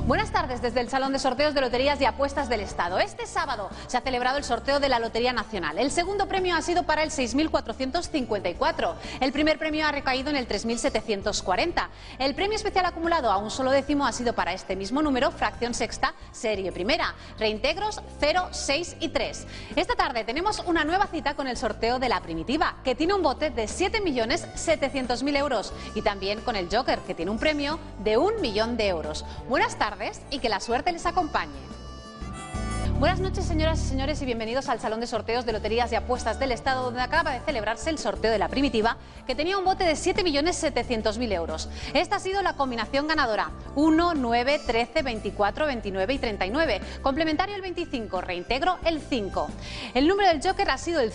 Buenas tardes desde el Salón de Sorteos de Loterías y Apuestas del Estado. Este sábado se ha celebrado el sorteo de la Lotería Nacional. El segundo premio ha sido para el 6.454. El primer premio ha recaído en el 3.740. El premio especial acumulado a un solo décimo ha sido para este mismo número, fracción sexta, serie primera, reintegros 0, 6 y 3. Esta tarde tenemos una nueva cita con el sorteo de la primitiva, que tiene un bote de 7.700.000 euros, y también con el Joker, que tiene un premio de 1 millón de euros. Buenas tardes y que la suerte les acompañe. Buenas noches, señoras y señores, y bienvenidos al Salón de Sorteos de Loterías y Apuestas del Estado, donde acaba de celebrarse el sorteo de la primitiva, que tenía un bote de 7.700.000 euros. Esta ha sido la combinación ganadora: 1, 9, 13, 24, 29 y 39. Complementario el 25, reintegro el 5. El número del Joker ha sido el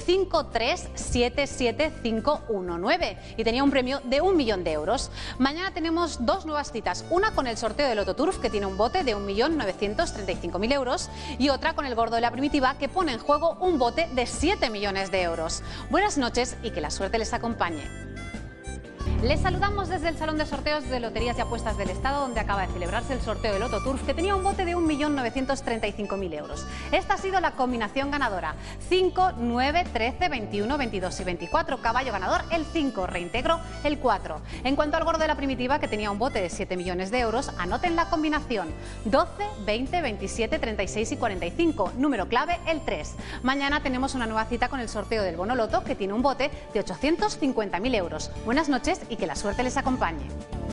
5377519 y tenía un premio de 1 millón de euros. Mañana tenemos dos nuevas citas, una con el sorteo del Lototurf, que tiene un bote de 1.935.000 euros, y otra con el gordo de la primitiva, que pone en juego un bote de 7 millones de euros. Buenas noches y que la suerte les acompañe. Les saludamos desde el Salón de Sorteos de Loterías y Apuestas del Estado, donde acaba de celebrarse el sorteo del Lototurf, que tenía un bote de 1.935.000 euros. Esta ha sido la combinación ganadora: 5, 9, 13, 21, 22 y 24. Caballo ganador el 5, reintegro el 4. En cuanto al gordo de la primitiva, que tenía un bote de 7 millones de euros, anoten la combinación: 12, 20, 27, 36 y 45. Número clave el 3. Mañana tenemos una nueva cita con el sorteo del bono loto, que tiene un bote de 850.000 euros. Buenas noches y que la suerte les acompañe.